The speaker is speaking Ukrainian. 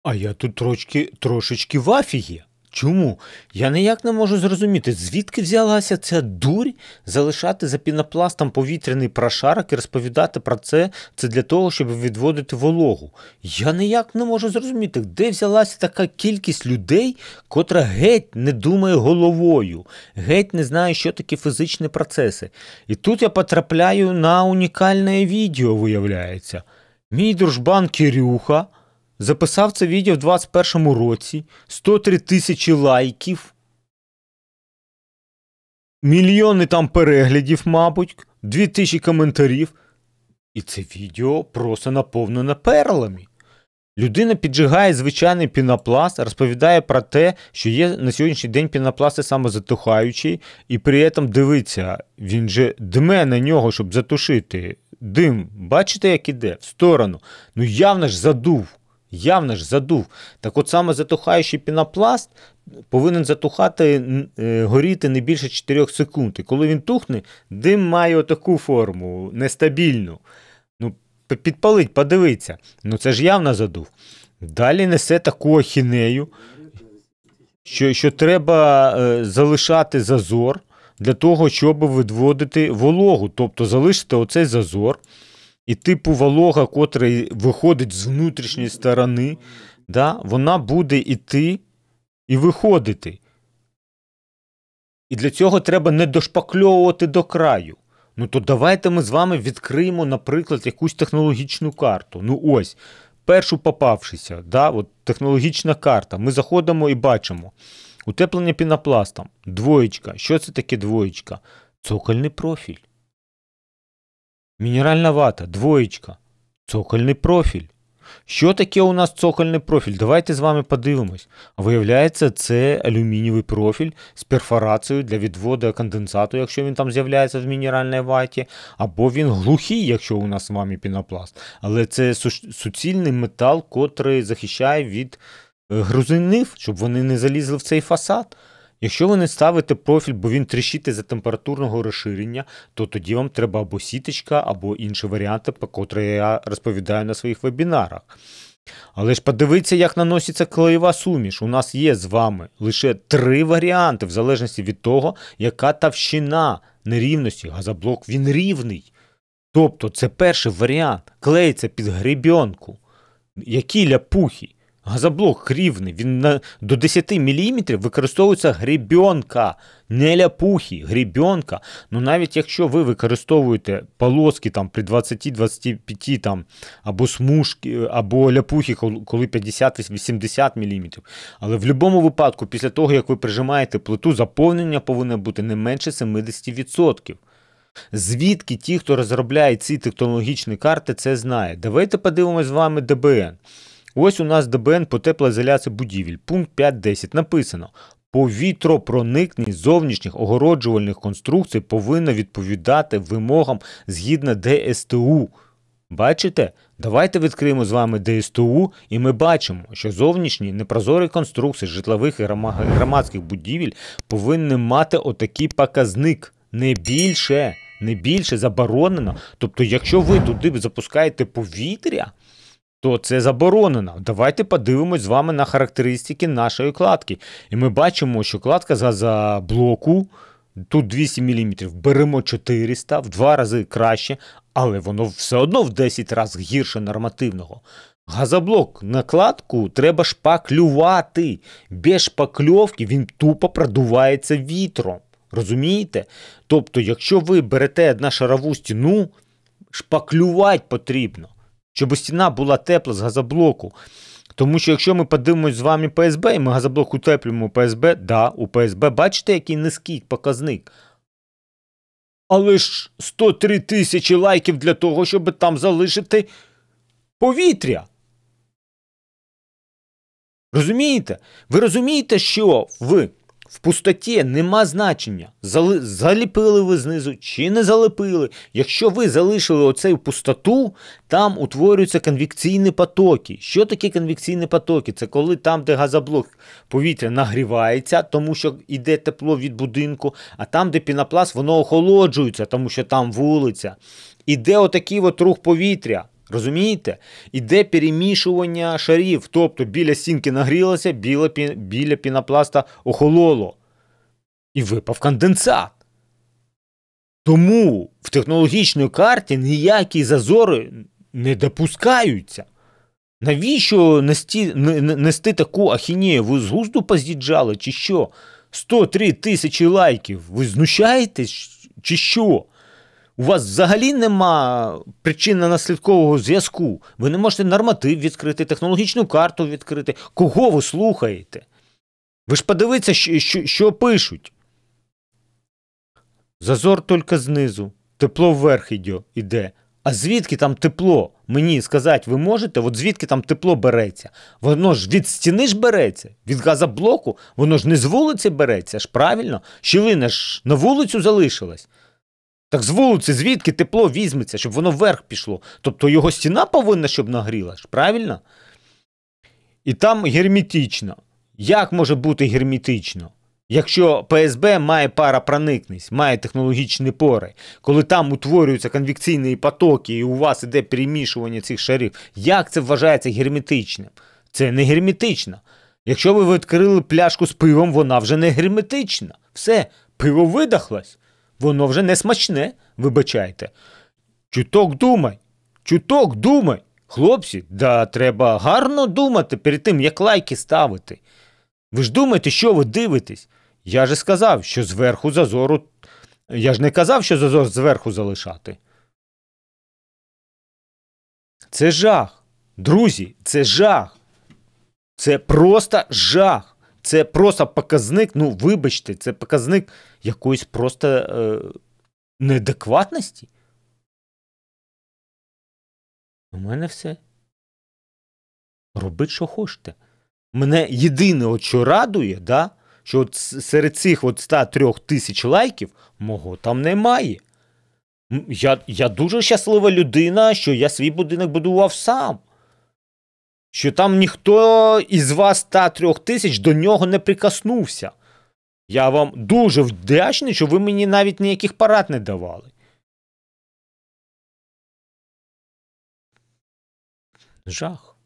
А я тут трошечки в афігі. Чому? Я ніяк не можу зрозуміти, звідки взялася ця дурь залишати за пінопластом повітряний прошарок і розповідати про це для того, щоб відводити вологу. Я ніяк не можу зрозуміти, де взялася така кількість людей, котра геть не думає головою, геть не знає, що таке фізичні процеси. І тут я потрапляю на унікальне відео, виявляється. Мій дружбан Кирюха записав це відео в 21-му році, 103 тисячі лайків, мільйони там переглядів, мабуть, 2000 коментарів. І це відео просто наповнене перлами. Людина піджигає звичайний пінопласт, розповідає про те, що є на сьогоднішній день пінопласти самозатухаючі, і при цьому дивиться, він же дме на нього, щоб затушити. Дим, бачите, як іде? В сторону. Ну явно ж задув. Так от саме затухаючий пінопласт повинен затухати, горіти не більше 4 секунд. І коли він тухне, дим має отаку форму, нестабільну. Ну, підпалить, подивиться. Ну це ж явно задув. Далі несе таку ахінею, що треба залишати зазор для того, щоб відводити вологу. Тобто залишити оцей зазор. І типу волога, котра виходить з внутрішньої сторони, да, вона буде йти і виходити. І для цього треба не дошпакльовувати до краю. Ну то давайте ми з вами відкриємо, наприклад, якусь технологічну карту. Ну ось, першу попавшися, да, от технологічна карта. Ми заходимо і бачимо. Утеплення пінопластом. Двоєчка. Що це таке двоєчка? Цокольний профіль. Мінеральна вата, двоєчка, цокольний профіль. Що таке у нас цокольний профіль? Давайте з вами подивимось. Виявляється, це алюмінієвий профіль з перфорацією для відводу конденсату, якщо він там з'являється в мінеральній ваті, або він глухий, якщо у нас з вами пінопласт. Але це суцільний метал, котрий захищає від грузинів, щоб вони не залізли в цей фасад. Якщо ви не ставите профіль, бо він тріщить із-за температурного розширення, то тоді вам треба або сіточка, або інші варіанти, про котрі я розповідаю на своїх вебінарах. Але ж подивіться, як наноситься клеєва суміш. У нас є з вами лише 3 варіанти, в залежності від того, яка товщина нерівності. Газоблок, він рівний. Тобто, це перший варіант. Клеїться під гребінку. Які ляпухи? Газоблок рівний, він до 10 мм використовується гребінка, не ляпухи, гребінка. Ну навіть якщо ви використовуєте полоски там при 20-25 там, або смужки, або ляпухи, коли 50-80 мм, але в будь-якому випадку, після того, як ви прижимаєте плиту, заповнення повинно бути не менше 70%. Звідки ті, хто розробляє ці технологічні карти, це знає? Давайте подивимось з вами ДБН. Ось у нас ДБН по теплоізоляції будівель. Пункт 5.10 написано: повітропроникність зовнішніх огороджувальних конструкцій повинна відповідати вимогам згідно ДСТУ. Бачите? Давайте відкриємо з вами ДСТУ, і ми бачимо, що зовнішні непрозорі конструкції житлових і громадських будівель повинні мати отакий показник. Не більше заборонено. Тобто, якщо ви туди запускаєте повітря, то це заборонено. Давайте подивимось з вами на характеристики нашої кладки. І ми бачимо, що кладка з газоблоку, тут 200 мм, беремо 400, в 2 рази краще, але воно все одно в 10 разів гірше нормативного. Газоблок на кладку треба шпаклювати. Без шпакльовки він тупо продувається вітром. Розумієте? Тобто, якщо ви берете одношарову стіну, шпаклювати потрібно, щоб стіна була тепла з газоблоку. Тому що якщо ми подивимось з вами ПСБ, і ми газоблок утеплюємо ПСБ, да, у ПСБ, бачите, який низький показник? Але ж 103 тисячі лайків для того, щоб там залишити повітря. Розумієте? Ви розумієте, що в пустоті нема значення, заліпили ви знизу чи не заліпили. Якщо ви залишили оцей пустоту, там утворюються конвекційні потоки. Що таке конвекційні потоки? Це коли там, де газоблок, повітря нагрівається, тому що йде тепло від будинку, а там, де пінопласт, воно охолоджується, тому що там вулиця. Іде отакий от рух повітря. Розумієте? Іде перемішування шарів. Тобто біля стінки нагрілося, біля пінопласта охололо. І випав конденсат. Тому в технологічній карті ніякі зазори не допускаються. Навіщо нести таку ахінею? Ви з глузду поз'їжджали чи що? 103 тисячі лайків. Ви знущаєтесь чи що? У вас взагалі нема причинно-наслідкового зв'язку. Ви не можете норматив відкрити, технологічну карту відкрити. Кого ви слухаєте? Ви ж подивіться, що пишуть. Зазор тільки знизу. Тепло вверх іде. А звідки там тепло? Мені сказати ви можете? От звідки там тепло береться? Воно ж від стіни ж береться, від газоблоку. Воно ж не з вулиці береться, ж правильно? Щілина ж на вулицю залишилась. Так з вулиці звідки тепло візьметься, щоб воно вверх пішло? Тобто його стіна повинна, щоб нагріла, ж правильно? І там герметично. Як може бути герметично? Якщо ПСБ має паропроникність, має технологічні пори, коли там утворюються конвекційні потоки і у вас іде перемішування цих шарів, як це вважається герметичним? Це не герметично. Якщо ви відкрили пляшку з пивом, вона вже не герметична. Все, пиво видохлось. Воно вже не смачне, вибачайте. Чуток думай. Хлопці, да треба гарно думати перед тим, як лайки ставити. Ви ж думаєте, що ви дивитесь? Я ж сказав, що зверху зазору... Я ж не казав, що зазор зверху залишати. Це жах. Друзі, це жах. Це просто жах. Це просто показник, ну вибачте, це показник якоїсь просто неадекватності. У мене все. Робіть, що хочете. Мене єдине, от що радує, да, що от серед цих от 103 тисяч лайків мого там немає. Я дуже щаслива людина, що я свій будинок будував сам. Що там ніхто із вас 103 тисяч до нього не прикоснувся. Я вам дуже вдячний, що ви мені навіть ніяких порад не давали. Жах.